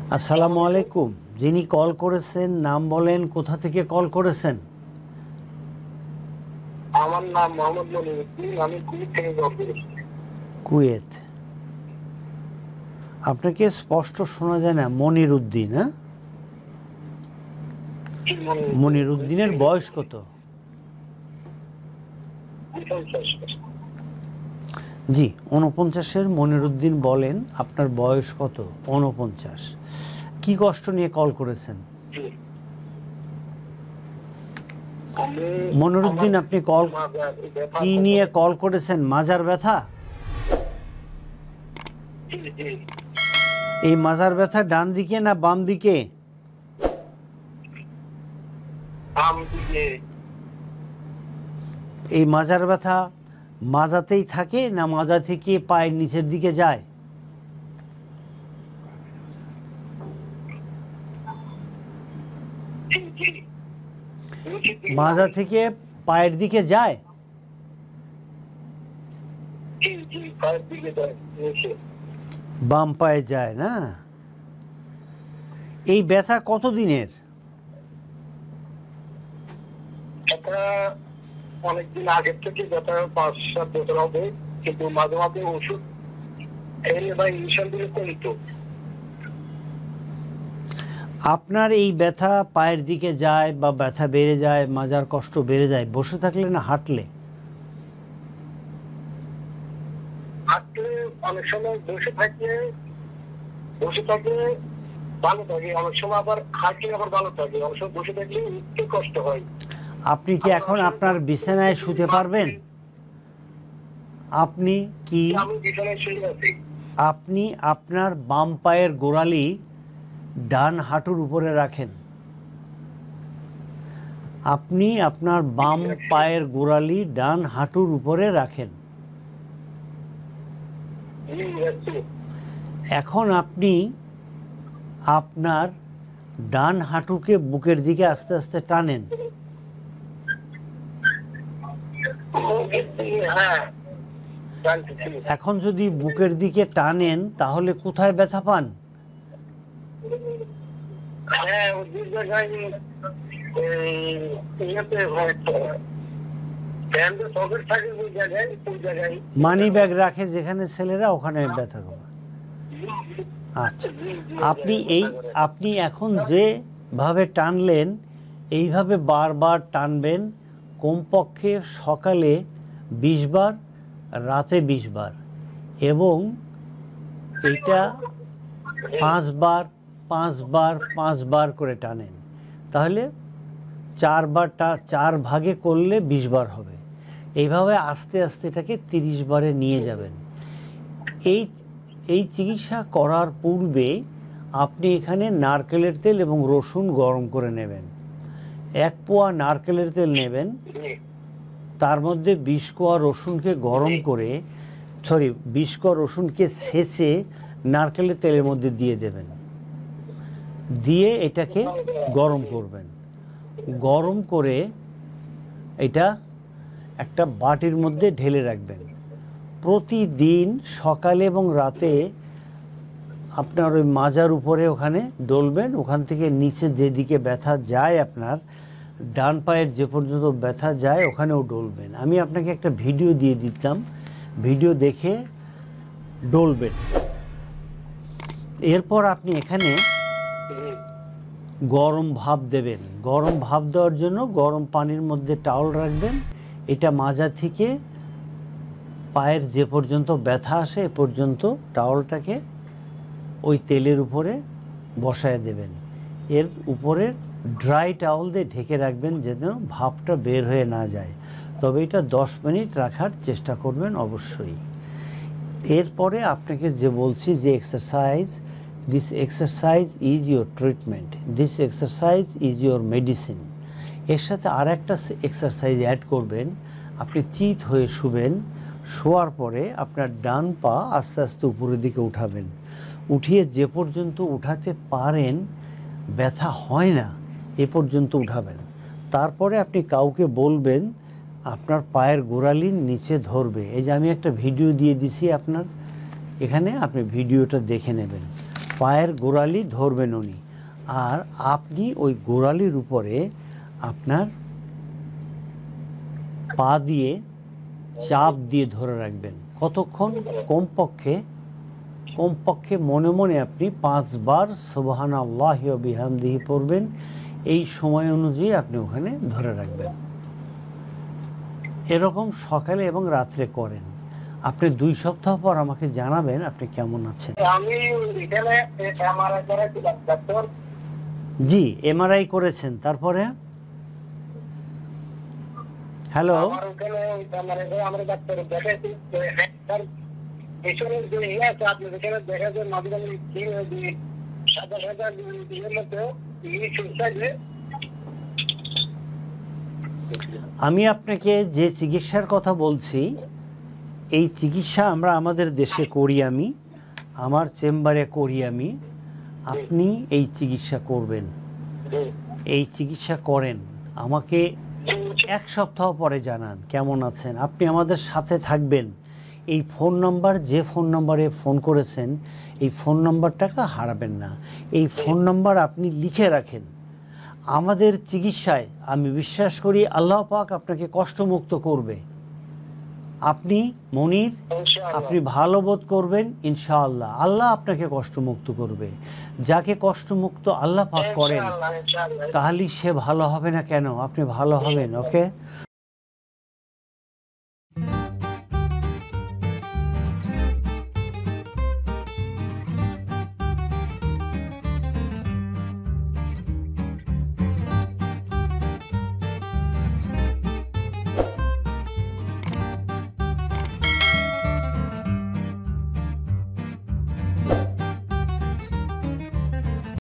আসসালামু আলাইকুম। যিনি কল করেছেন নাম বলেন, কোথা থেকে কল করেছেন? আমার নাম মোহাম্মদ মনিরুদ্দিন, আমি কুয়েত থেকে কল করেছি। কুয়েত। আপনাকে স্পষ্ট শোনা যায় না। মনিরুদ্দিন, হ্যাঁ? মনিরুদ্দিনের বয়স কত? 49। জি, 49-এর মনিরুদ্দিন বলেন, আপনার বয়স কত? 49। কি কষ্ট নিয়ে কল করেছেন? জি। মনিরুদ্দিন, আপনি কল কি নিয়ে কল করেছেন? মাজার ব্যথা? জি, জি। এই মাজার ব্যথা ডান দিকে না বাম দিকে? বাম দিকে। এই মাজার ব্যথা মাজাতেই থাকে না মাজা থেকে পায়ের নিচের দিকে যায়? জি, জি। মাজা থেকে পায়ের দিকে যায়? জি, জি, পায়ের দিকে যায়, নিচে। বাম পায়ে যায় না? এই ব্যথা কতদিনের? এটা অনেকদিন আগের থেকে ব্যথা 5-7 বছর হবে, কিন্তু মাঝে মাঝে ওষুধ এনে বা ইনজেকশন দিলে কমতো। আপনার এই ব্যথা পায়ের দিকে যায় বা ব্যথা বেড়ে যায়, মাজার কষ্ট বেড়ে যায় বসে থাকলে না হাঁটলে? হাঁটলে অনেক সময় বসে থাকলে ভালো থাকে, অনেক সময় আবার হাঁটলে আবার ভালো থাকে, অনেক সময় বসে থাকলে উঠতে কষ্ট হয়। আপনি কি এখন আপনার বিছানায় শুতে পারবেন? আপনি কি আমি বিছানায় শুয়ে আছি। আপনি আপনার বাম পায়ের গোড়ালি ডান হাঁটুর উপরে রাখেন। আপনি আপনার বাম পায়ের গোড়ালি ডান হাঁটুর উপরে রাখেন। এখন আপনি আপনার ডান হাঁটুকে বুকের দিকে আস্তে আস্তে টানেন। হ্যাঁ, এখন যদি বুকের দিকে টানেন তাহলে কোথায় ব্যথা পান? হ্যাঁ, ওই দুই জায়গায় ইয়েতে হয় তো। ব্যান্ডে সকেট থাকে ওই জায়গায়। মানি ব্যাগ রাখে যেখানে ছেলেরা, ওখানে ব্যথা করে। আচ্ছা, আপনি এখন যেভাবে টানলেন এইভাবে বারবার টানবেন, কমপক্ষে সকালে 20 বার, রাতে 20 বার, এবং এটা 5 বার 5 বার 5 বার করে টানেন। তাহলে 4 ভাগে করলে 20 বার হবে। এইভাবে আস্তে আস্তে এটাকে 30 বারে নিয়ে যাবেন। এই চিকিৎসা করার পূর্বে আপনি এখানে নারকেলের তেল এবং রসুন গরম করে নেবেন। 1 পোয়া নারকেলের তেল নেবেন, তার মধ্যে 20 কোয়া রসুনকে গরম করে 20 কোয়া রসুনকে ছেঁচে নারকেলের তেলের মধ্যে দিয়ে দেবেন। দিয়ে এটাকে গরম করবেন। গরম করে এটা একটা বাটির মধ্যে ঢেলে রাখবেন। প্রতিদিন সকালে এবং রাতে আপনার ওই মাজার উপরে ওখানে ডলবেন। ওখান থেকে নিচে যেদিকে ব্যথা যায়, আপনার ডান পায়ের যে পর্যন্ত ব্যথা যায় ওখানেও ডলবেন। আমি আপনাকে একটা ভিডিও দিয়ে দিতাম, ভিডিও দেখে ডলবেন। এরপর আপনি এখানে গরম ভাপ দেবেন। গরম ভাপ দেওয়ার জন্য গরম পানির মধ্যে টাওয়াল রাখবেন। এটা মাজা থেকে পায়ের যে পর্যন্ত ব্যথা আসে এ পর্যন্ত টাওয়ালটাকে ওই তেলের উপরে বসায় দেবেন। এর উপরে ড্রাই টাওয়াল দিয়ে ঢেকে রাখবেন যেন ভাপটা বের হয়ে না যায়। তবে এটা 10 মিনিট রাখার চেষ্টা করবেন অবশ্যই। এরপরে আপনাকে যে বলছি যে exercise, this exercise is your treatment, this exercise is your medicine. এর সাথে আর একটা এক্সারসাইজ অ্যাড করবেন। আপনি চিত হয়ে শুবেন। শোয়ার পরে আপনার ডান পা আস্তে আস্তে উপরের দিকে উঠাবেন। উঠিয়ে যে পর্যন্ত উঠাতে পারেন, ব্যথা হয় না এ পর্যন্ত উঠাবেন। তারপরে আপনি কাউকে বলবেন আপনার পায়ের গোড়ালির নিচে ধরবে। এই যে আমি একটা ভিডিও দিয়ে দিছি আপনার এখানে, আপনি ভিডিওটা দেখে নেবেন। পায়ের গোড়ালি ধরবেন উনি, আর আপনি ওই গোড়ালির উপরে আপনার পা দিয়ে চাপ দিয়ে ধরে রাখবেন। কতক্ষণ? কমপক্ষে মনে মনে আপনি 5 বার সুবহানাল্লাহি ওয়া বিহামদিহি পড়বেন। এই সময় অনুযায়ী আপনি ওখানে ধরে রাখবেন। এরকম সকালে এবং রাত্রে করেন। আপনি 2 সপ্তাহ পর আমাকে জানাবেন আপনি কেমন আছেন। আমি এখানে এমআরআই করেছিলাম ডাক্তার। জি, এমআরআই করেছেন, তারপরে? হ্যালো, আমার ওখানে আমার ডাক্তার দেখাইছি পেছনের যে ইয়ে আছে আপনি যেখানে দেখাচ্ছেন মাঝে মাঝে কি সাদা সাদা ইয়ের মতো আমি আপনাকে যে চিকিৎসার কথা বলছি, এই চিকিৎসা আমরা আমাদের দেশে করি, আমি আমার চেম্বারে করি আমি। আপনি এই চিকিৎসা করবেন, এই চিকিৎসা করেন, আমাকে 1 সপ্তাহ পরে জানান কেমন আছেন। আপনি আমাদের সাথে থাকবেন। এই ফোন নাম্বার, যে ফোন নাম্বারে ফোন করেছেন, এই ফোন নাম্বারটাকে হারাবেন না। এই ফোন নাম্বার আপনি লিখে রাখেন। আমাদের চিকিৎসায় আমি বিশ্বাস করি আল্লাহ পাক আপনাকে কষ্টমুক্ত করবে। আপনি মনির, আপনি ভালো বোধ করবেন ইনশাআল্লাহ। আল্লাহ আপনাকে কষ্টমুক্ত করবে। যাকে কষ্টমুক্ত আল্লাহ পাক করেন, তাহলে সে ভালো হবে না কেন? আপনি ভালো হবেন। ওকে।